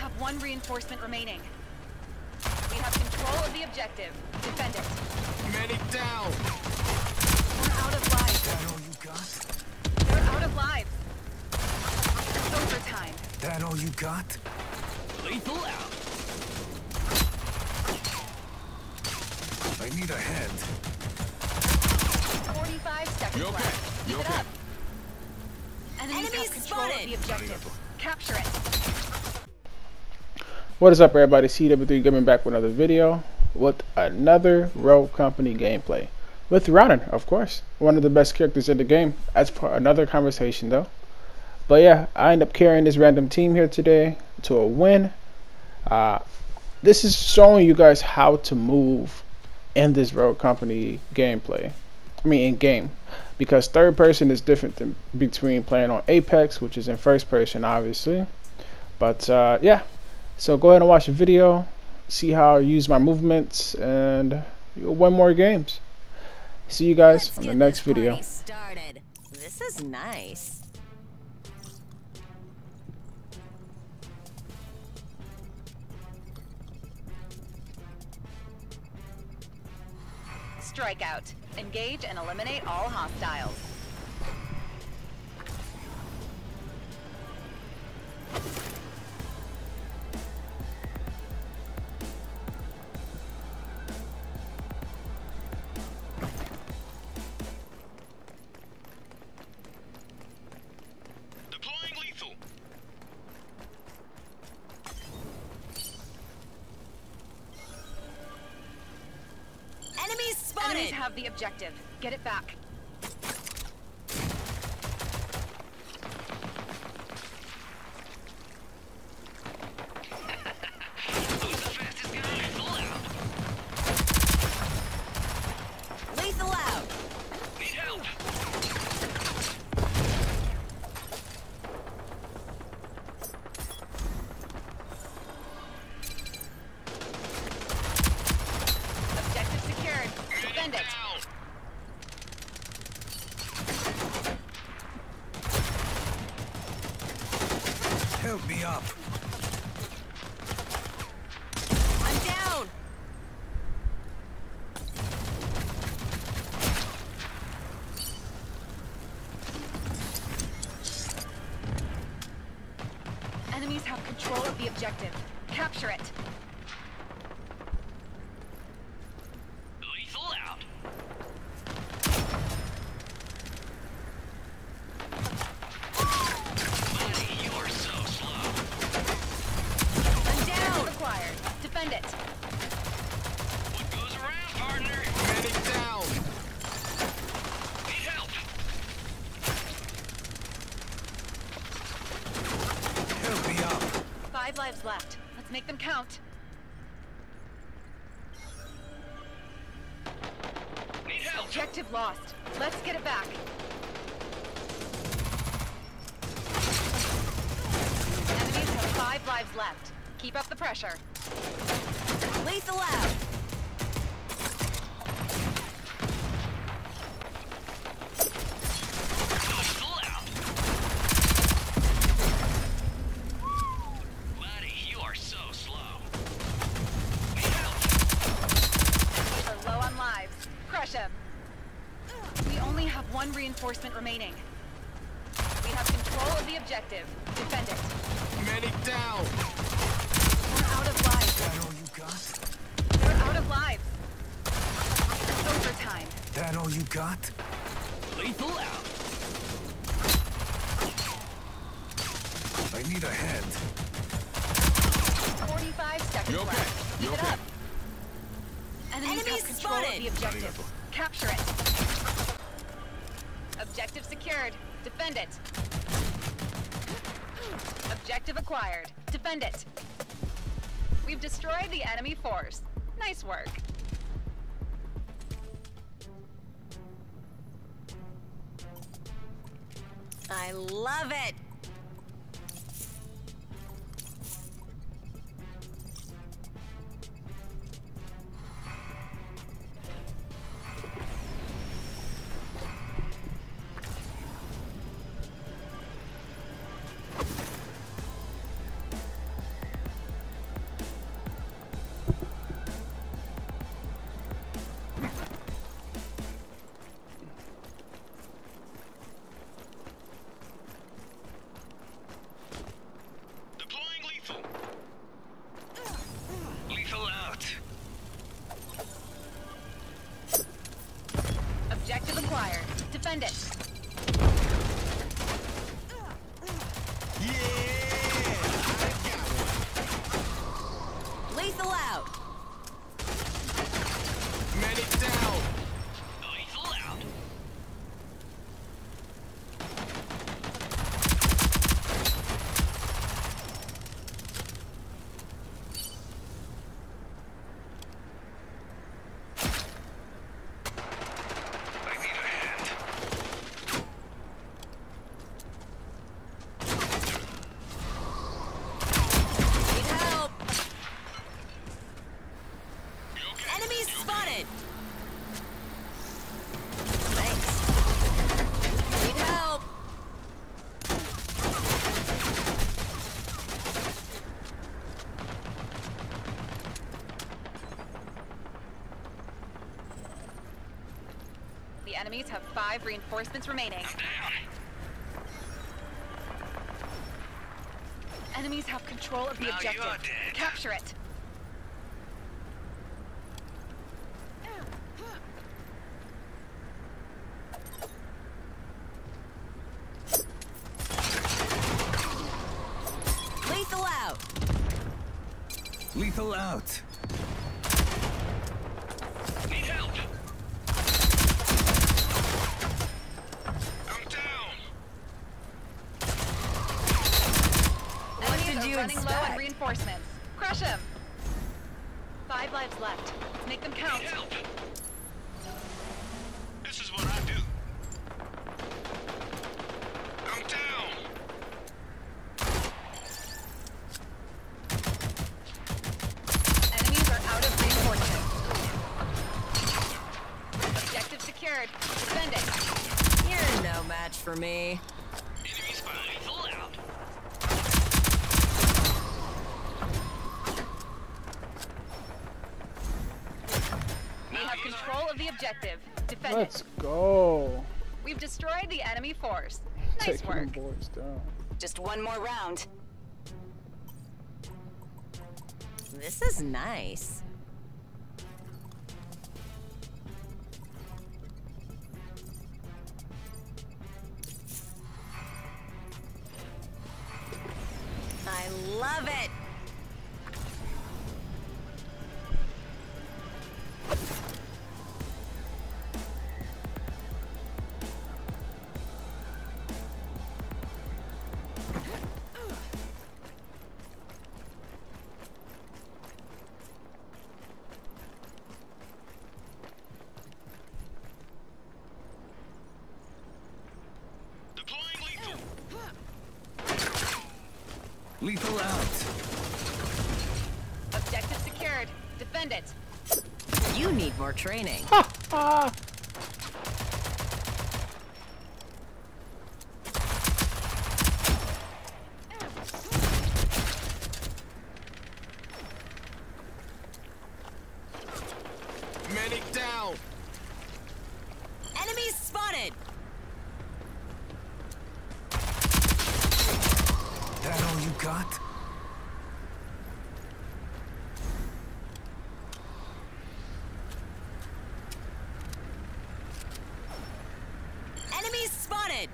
have one reinforcement remaining. We have control of the objective. Defend it. Many down. We're out of lives. That all you got? They're out of lives. It's overtime. That all you got? Lethal out. I need a hand. 45 seconds You okay? left. You Keep it okay? up. Enemies have control of the objective. Capture it. What is up, everybody? CW3 coming back with another video with another Rogue Company gameplay with Ronin, of course, one of the best characters in the game. As for another conversation though. But yeah, I end up carrying this random team here today to a win. This is showing you guys how to move in this Rogue Company gameplay. I mean, in game, because third person is different than between playing on Apex, which is in first person, obviously. But yeah. So go ahead and watch the video, see how I use my movements, and you'll win more games. See you guys on the next video. Started. This is nice. Strikeout. Engage and eliminate all hostiles. Enemies spotted. Enemies have the objective. Get it back. Lethal out. Need help. Objective secured. Defend it. Help me up. I'm down. Enemies have control of the objective. Capture it. Lethal out. Buddy, you are so slow. I'm down. Acquired. Defend it. What goes around, partner? Many down. Need help. Help me up. 5 lives left. Let's make them count. Need help. Objective lost. Let's get it back. Enemies have 5 lives left. Keep up the pressure. Lethal out. Lethal out. Buddy, you are so slow. Need help. We're low on lives. Crush him. We only have one reinforcement remaining. We have control of the objective. Defend it. Many down. We're out of lives. That all you got? They're out of lives. It's overtime. That all you got? Lethal out. I need a hand. 45 seconds You okay? left. You Keep it okay? up. Enemies Enemies have control of spotted. the objective. Capture it. Objective secured. Defend it. Objective acquired. Defend it. We've destroyed the enemy force. Nice work. I love it. Defend it. Lethal out. Medic down. Lethal out. I need a hand. Need help. You okay? Enemies You okay? spotted. Thanks. Need help. The enemies have 5 reinforcements remaining. Down. Enemies have control of the Now you're objective. dead. Capture it. Lethal out. Lethal out. Need help. I'm down. Enemies did are you running low on expect? reinforcements. Crush them. 5 lives left. Make them count. Need help. This is what I do. I'm down. Enemies are out of reinforcements. Objective secured. Defend it. You're no match for me. Enemy spotted. Lethal out. We have control of the objective. Defend Let's it. go. We've destroyed the enemy force. Nice Taking them work. boys down. Just one more round. This is nice. I love it. Deploying lethal. Lethal out. Objective secured. Defend it. You need more training. Medic down. Enemies spotted. That all you got? Enemies spotted.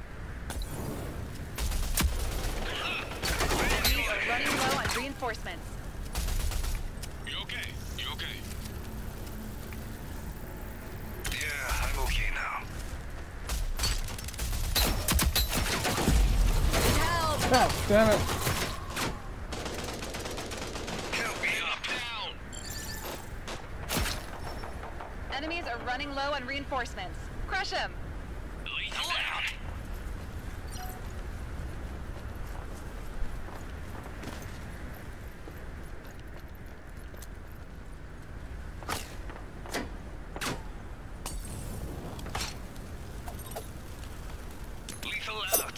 Enemies are running low on reinforcements. You okay? You okay? Yeah, I'm okay now. Need help. God damn it. Help me up. Down. Enemies are running low on reinforcements. Crush them. Lethal out. Lethal out.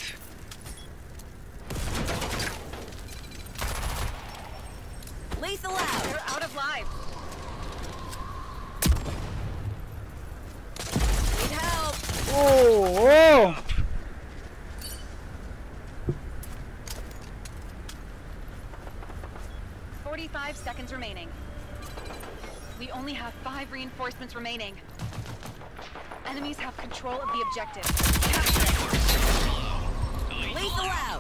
Lethal out. They're out of lives. Need help. Oh, 45 seconds remaining. We only have 5 reinforcements remaining. Enemies have control of the objective. Capture it. Lethal out.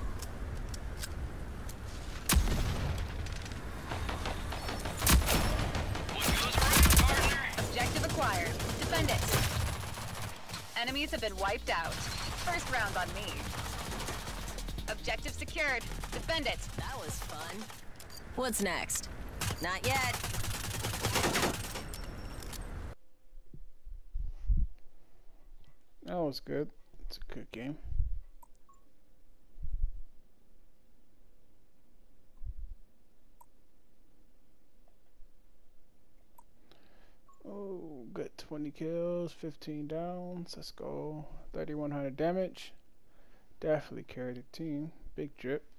What goes around, partner? Objective acquired. Defend it. Enemies have been wiped out. First round on me. Objective secured. Defend it. That was fun. What's next? Not yet. That was good. It's a good game. Oh, good. 20 kills, 15 downs. Let's go. 3,100 damage. Definitely carried the team. Big drip.